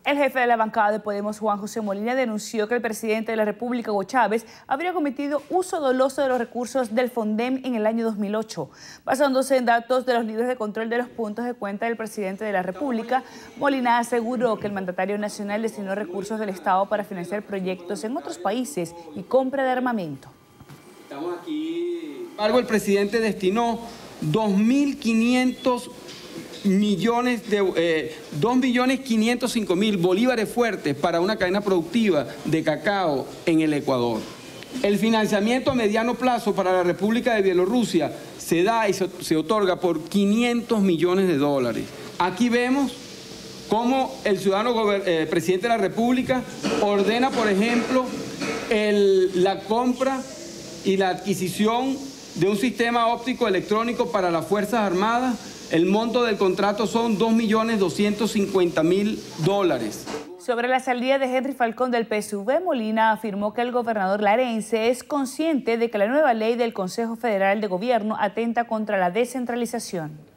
El jefe de la bancada de Podemos, Juan José Molina, denunció que el presidente de la República, Hugo Chávez, habría cometido uso doloso de los recursos del Fondem en el año 2008. Basándose en datos de los libros de control de los puntos de cuenta del presidente de la República, Molina aseguró que el mandatario nacional destinó recursos del Estado para financiar proyectos en otros países y compra de armamento. Estamos aquí. Sin embargo, el presidente destinó 2.505.000 bolívares fuertes para una cadena productiva de cacao en el Ecuador. El financiamiento a mediano plazo para la República de Bielorrusia se da y se otorga por $500 millones. Aquí vemos cómo el ciudadano presidente de la República ordena, por ejemplo, la compra y la adquisición de un sistema óptico electrónico para las Fuerzas Armadas. El monto del contrato son $2.250.000. Sobre la salida de Henry Falcón del PSV, Molina afirmó que el gobernador larense es consciente de que la nueva ley del Consejo Federal de Gobierno atenta contra la descentralización.